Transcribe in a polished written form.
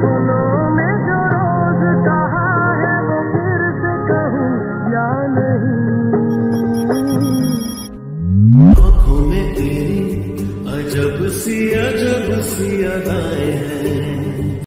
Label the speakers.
Speaker 1: दिलों में जो रोज कहा है वो फिर से कहूँ या नहीं।
Speaker 2: आँखों में तेरी अजब सी अदाएं हैं।